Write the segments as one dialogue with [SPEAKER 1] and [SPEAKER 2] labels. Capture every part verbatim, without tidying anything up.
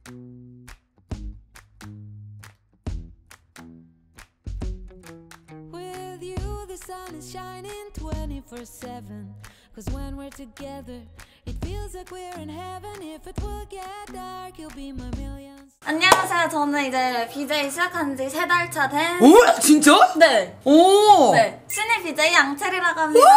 [SPEAKER 1] With you the sun is shining twenty-four seven. Cause when we're together it feels like we're in heaven. If it will get dark you'll be my millions.
[SPEAKER 2] 안녕하세요. 저는 이제 비제이 시작한 지 세 달 차 된.
[SPEAKER 3] 오? 진짜?
[SPEAKER 2] 네.
[SPEAKER 3] 오.
[SPEAKER 2] 네. 신입 비제이 양채리라고 합니다.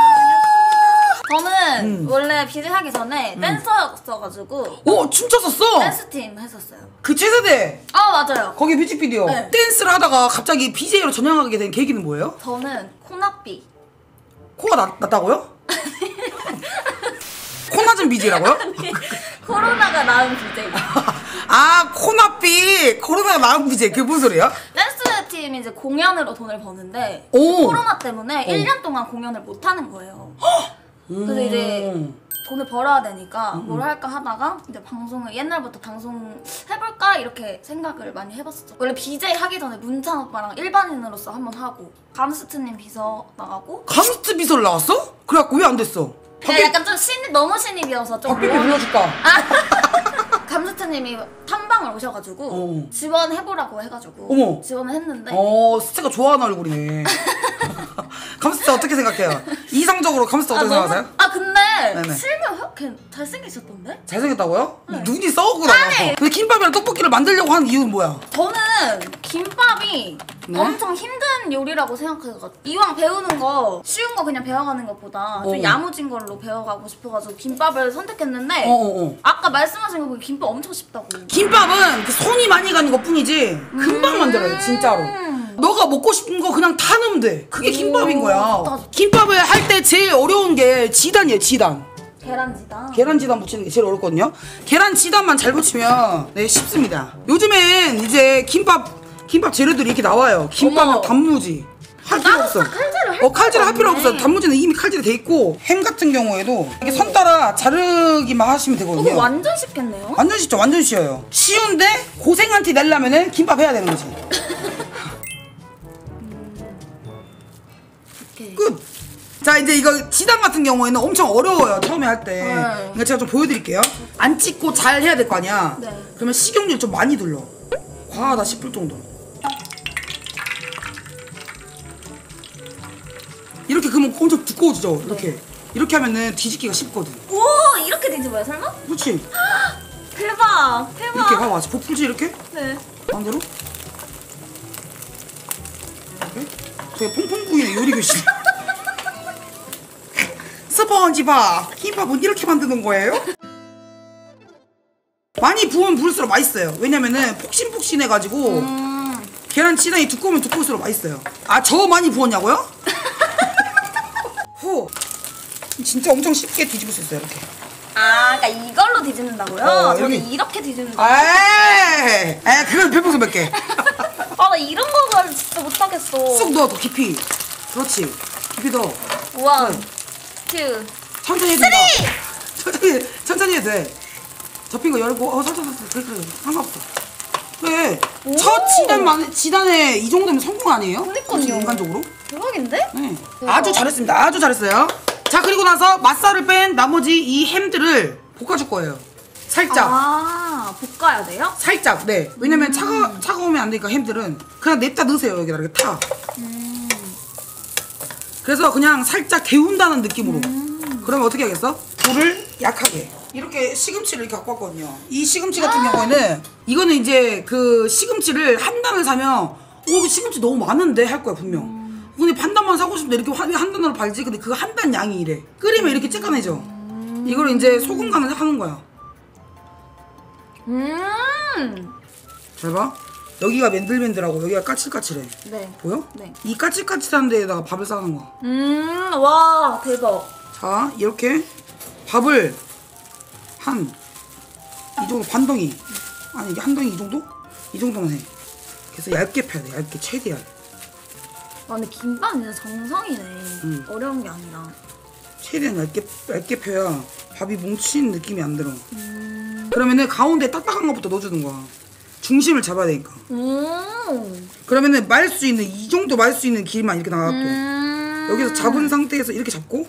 [SPEAKER 2] 저는 음. 원래 비제이 하기 전에 음. 댄서였어가지고.
[SPEAKER 3] 오, 춤췄었어?
[SPEAKER 2] 댄스팀 했었어요.
[SPEAKER 3] 그 최세대.
[SPEAKER 2] 아, 맞아요.
[SPEAKER 3] 거기 뮤직비디오. 네. 댄스를 하다가 갑자기 비제이로 전향하게 된 계기는 뭐예요?
[SPEAKER 2] 저는 코나삐.
[SPEAKER 3] 코가 나, 났다고요? 코 낮은 비제이라고요?
[SPEAKER 2] 아니, 코로나가 낳은 비제이.
[SPEAKER 3] 아, 코나삐. 코로나가 낳은 비제이. 그게 무슨 소리야?
[SPEAKER 2] 댄스팀이 이제 공연으로 돈을 버는데
[SPEAKER 3] 오.
[SPEAKER 2] 코로나 때문에 오. 일 년 동안 공연을 못 하는 거예요. 그래서 이제 돈을 벌어야 되니까 음. 뭘 할까 하다가 이제 방송을 옛날부터 방송 해볼까 이렇게 생각을 많이 해봤었죠. 원래 비제이 하기 전에 문찬 오빠랑 일반인으로서 한번 하고 감스트님 비서 나가고.
[SPEAKER 3] 감스트 비서를 나왔어? 그래갖고 왜 안 됐어?
[SPEAKER 2] 네, 약간 좀 신입, 너무 신입이어서 좀
[SPEAKER 3] 박비비 불러줄까?
[SPEAKER 2] 아. 감스트님이 탐방을 오셔가지고 어. 지원해보라고 해가지고
[SPEAKER 3] 어머.
[SPEAKER 2] 지원을 했는데
[SPEAKER 3] 어, 스테가 좋아하는 얼굴이네. 감스트 어떻게 생각해요? 이상적으로 감스트 어떻게
[SPEAKER 2] 아,
[SPEAKER 3] 생각하세요?
[SPEAKER 2] 아 근데
[SPEAKER 3] 네네.
[SPEAKER 2] 실명 걔 잘생기셨던데?
[SPEAKER 3] 잘생겼다고요?
[SPEAKER 2] 네.
[SPEAKER 3] 눈이 썩구나. 근데 김밥이랑 떡볶이를 만들려고 하는 이유는 뭐야?
[SPEAKER 2] 저는 김밥이 네? 엄청 힘든 요리라고 생각해가지고 이왕 배우는 거 쉬운 거 그냥 배워가는 것보다 좀 야무진 걸로 배워가고 싶어가지고 김밥을 선택했는데 어어어. 아까 말씀하신 거 보기 김밥 엄청 쉽다고.
[SPEAKER 3] 김밥은 그 손이 많이 가는 것 뿐이지 금방 음 만들어요 진짜로. 너가 먹고 싶은 거 그냥 다 넣으면 돼. 그게 김밥인 거야. 좋다, 좋다. 김밥을 할 때 제일 어려운 게 지단이에요. 지단.
[SPEAKER 2] 계란지단.
[SPEAKER 3] 계란지단 붙이는 게 제일 어렵거든요. 계란지단만 잘 붙이면 네 쉽습니다. 요즘엔 이제 김밥 김밥 재료들이 이렇게 나와요. 김밥은 단무지 할 필요 없어.
[SPEAKER 2] 칼질을 할
[SPEAKER 3] 어 칼질 할 필요 없어. 단무지는 이미 칼질이 돼 있고 햄 같은 경우에도 이렇게 선 따라 자르기만 하시면 되거든요.
[SPEAKER 2] 어, 완전 쉽겠네요.
[SPEAKER 3] 완전 쉽죠. 완전 쉬워요. 쉬운데 고생한 티 내려면은 김밥 해야 되는 거지. 끝! 자 이제 이거 지단 같은 경우에는 엄청 어려워요 처음에 할때. 네. 그러니까 제가 좀 보여드릴게요. 안 찍고 잘 해야 될 거 아니야. 네. 그러면 식용유 좀 많이 둘러. 과하다 싶을 정도로. 이렇게 그러면 엄청 두꺼워지죠. 이렇게. 네. 이렇게 하면은 뒤집기가 쉽거든.
[SPEAKER 2] 오 이렇게 뒤집어요 설마?
[SPEAKER 3] 그렇지.
[SPEAKER 2] 대박 대박.
[SPEAKER 3] 이렇게 봐봐. 복풀지 이렇게?
[SPEAKER 2] 네.
[SPEAKER 3] 반대로. 이렇게. 저게 퐁퐁 부위네 요리교실. 스펀지밥 김밥은 이렇게 만드는 거예요? 많이 부으면 부을수록 맛있어요. 왜냐면은 폭신폭신해가지고 음. 계란 지단이 두꺼우면 두꺼울수록 맛있어요. 아 저 많이 부었냐고요? 후 진짜 엄청 쉽게 뒤집을 수 있어요. 이렇게.
[SPEAKER 2] 아 그러니까 이걸로 뒤집는다고요?
[SPEAKER 3] 어,
[SPEAKER 2] 저는
[SPEAKER 3] 여기.
[SPEAKER 2] 이렇게 뒤집는다고.
[SPEAKER 3] 에이 에이 그건 별풍선 몇 개.
[SPEAKER 2] 아 나 이런 거는 진짜 못하겠어.
[SPEAKER 3] 쑥 넣어 더 깊이. 그렇지 깊이 넣어.
[SPEAKER 2] 원 투
[SPEAKER 3] 천천히 해도 돼. 천천히 천천히 해도 돼. 접힌 거 열고 어 천천히 그래 그래 상관없어. 그래 첫 지단만 지단에 이 정도면 성공 아니에요?
[SPEAKER 2] 그러니까요.
[SPEAKER 3] 인간적으로.
[SPEAKER 2] 대박인데?
[SPEAKER 3] 네. 아주 잘했습니다. 아주 잘했어요. 자 그리고 나서 맛살을 뺀 나머지 이 햄들을 볶아줄 거예요. 살짝.
[SPEAKER 2] 아 볶아야 돼요?
[SPEAKER 3] 살짝. 네. 왜냐면 음. 차가 차가우면 안 되니까 햄들은 그냥 냅다 넣으세요 여기다 이렇게 타. 음. 그래서 그냥 살짝 데운다는 느낌으로. 음. 그러면 어떻게 하겠어? 불을 약하게. 이렇게 시금치를 이렇게 갖고 왔거든요. 이 시금치 같은 아 경우에는 이거는 이제 그 시금치를 한 단을 사면 오 시금치 너무 많은데 할 거야 분명. 음. 근데 반 단만 사고 싶은데 이렇게 한, 한 단으로 팔지. 근데 그 한 단 양이 이래. 끓이면 이렇게 쬐깐해져. 음. 이걸 이제 소금 간을 하는 거야.
[SPEAKER 2] 음.
[SPEAKER 3] 잘 봐. 여기가 맨들맨들하고 여기가 까칠까칠해. 네. 보여? 네. 이 까칠까칠한 데에다가 밥을 싸는 거야.
[SPEAKER 2] 음, 와 대박.
[SPEAKER 3] 자 이렇게 밥을 한 이 정도 반덩이 아니 이게 한 덩이 이 정도? 이 정도만 해. 그래서 얇게 펴야 돼. 얇게 최대한.
[SPEAKER 2] 아 근데 김밥은 진짜 정성이네. 음. 어려운 게 아니라.
[SPEAKER 3] 최대한 얇게 얇게 펴야 밥이 뭉친 느낌이 안 들어. 음. 그러면은 가운데 딱딱한 것부터 넣어주는 거야. 중심을 잡아야 되니까. 음. 그러면은 말 수 있는 이 정도 말 수 있는 길만 이렇게 나가고 음. 여기서 잡은 상태에서 이렇게 잡고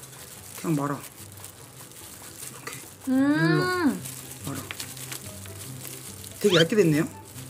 [SPEAKER 3] 그냥 말아. 이렇게 음. 눌러 말아. 되게 얇게 됐네요.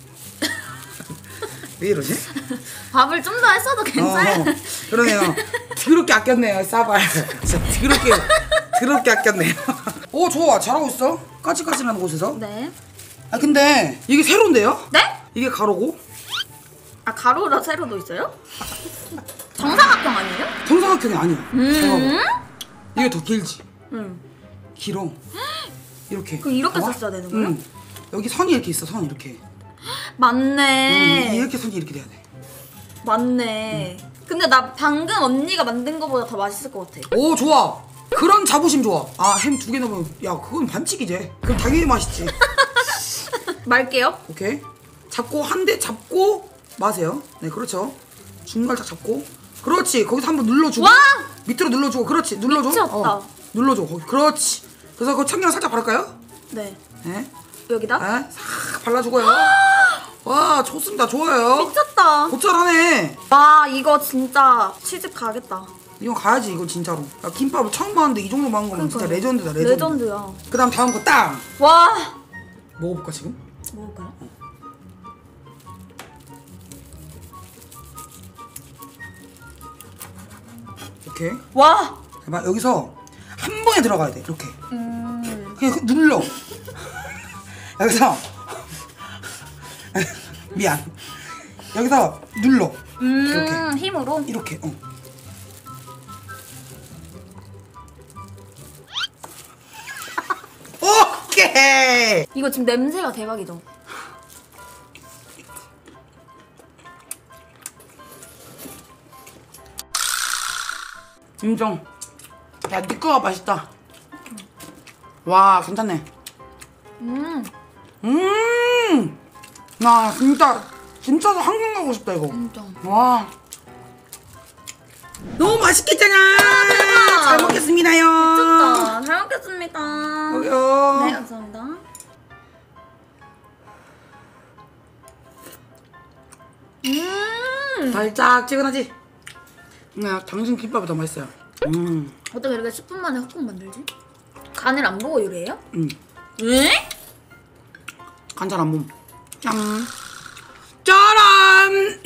[SPEAKER 3] 왜 이러지?
[SPEAKER 2] 밥을 좀 더 했어도 괜찮아요.
[SPEAKER 3] 어, 그러네요. 더럽게 아꼈네요, 쌀발. 진짜 더럽게, 더럽게 아꼈네요. 오, 좋아. 잘하고 있어. 까칠까칠한 곳에서.
[SPEAKER 2] 네.
[SPEAKER 3] 아, 근데 이게 세로인데요?
[SPEAKER 2] 네?
[SPEAKER 3] 이게 가로고?
[SPEAKER 2] 아 가로라 세로도 있어요? 정사각형 아니에요?
[SPEAKER 3] 정사각형이 아니야. 잘
[SPEAKER 2] 음.
[SPEAKER 3] 봐봐. 이게 더 길지?
[SPEAKER 2] 응.
[SPEAKER 3] 길어. 이렇게.
[SPEAKER 2] 그럼 이렇게
[SPEAKER 3] 봐봐.
[SPEAKER 2] 썼어야 되는 거예요?
[SPEAKER 3] 응. 여기 선이 이렇게 있어, 선 이렇게.
[SPEAKER 2] 맞네.
[SPEAKER 3] 응, 이렇게 선이 이렇게 돼야 돼.
[SPEAKER 2] 맞네. 근데 나 방금 언니가 만든 거보다 더 맛있을 것 같아.
[SPEAKER 3] 오, 좋아. 그런 자부심 좋아. 아, 햄 두 개 넣으면, 야, 그건 반칙이지. 그럼 당연히 맛있지.
[SPEAKER 2] 말게요.
[SPEAKER 3] 오케이. 잡고, 한 대 잡고, 마세요. 네, 그렇죠. 중간 딱 잡고. 그렇지. 거기서 한번 눌러주고.
[SPEAKER 2] 와!
[SPEAKER 3] 밑으로 눌러주고. 그렇지. 눌러줘.
[SPEAKER 2] 미쳤다.
[SPEAKER 3] 어, 눌러줘. 거기. 그렇지. 그래서 그 참기름 살짝 바를까요?
[SPEAKER 2] 네.
[SPEAKER 3] 네.
[SPEAKER 2] 여기다?
[SPEAKER 3] 네. 싹 발라주고요. 와, 좋습니다. 좋아요.
[SPEAKER 2] 미쳤다.
[SPEAKER 3] 곧잘하네.
[SPEAKER 2] 와 이거 진짜 시집 가겠다.
[SPEAKER 3] 이건 가야지, 이거 진짜로. 야, 김밥을 처음 봤는데 이 정도 먹은 거면 진짜
[SPEAKER 2] 그러니까요.
[SPEAKER 3] 레전드다, 레전드.
[SPEAKER 2] 레전드야.
[SPEAKER 3] 그 다음 다음 거 땅!
[SPEAKER 2] 와.
[SPEAKER 3] 먹어볼까, 지금?
[SPEAKER 2] 먹을까요?
[SPEAKER 3] 이렇게.
[SPEAKER 2] 와.
[SPEAKER 3] 봐, 여기서 한 번에 들어가야 돼, 이렇게.
[SPEAKER 2] 음.
[SPEAKER 3] 그냥 눌러. 여기서. 미안. 여기서 눌러.
[SPEAKER 2] 음.
[SPEAKER 3] 이렇게.
[SPEAKER 2] 힘으로.
[SPEAKER 3] 이렇게, 어. 오케이!
[SPEAKER 2] 이거 지금 냄새가 대박이죠.
[SPEAKER 3] 인정. 야, 니 거가 맛있다. 와, 괜찮네.
[SPEAKER 2] 음.
[SPEAKER 3] 음! 나 진짜, 진짜 한국 가고 싶다, 이거.
[SPEAKER 2] 진짜.
[SPEAKER 3] 와. 너무 맛있겠잖아!
[SPEAKER 2] 대박!
[SPEAKER 3] 잘 먹겠습니다요!
[SPEAKER 2] 미쳤다. 잘 먹겠습니다.
[SPEAKER 3] 여기요.
[SPEAKER 2] 네 감사합니다. 음.
[SPEAKER 3] 달짝지근하지? 야, 당신 김밥이 더 맛있어요. 음,
[SPEAKER 2] 어떻게 이렇게 십 분 만에 흑국 만들지? 간을 안 보고 요리해요?
[SPEAKER 3] 음.
[SPEAKER 2] 왜?
[SPEAKER 3] 간잘 안 봄. 짠. 짜란!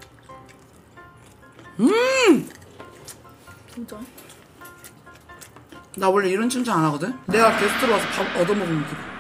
[SPEAKER 3] 음!
[SPEAKER 2] 진짜?
[SPEAKER 3] 나 원래 이런 칭찬 안 하거든? 내가 게스트로 와서 밥 얻어먹으면 기분.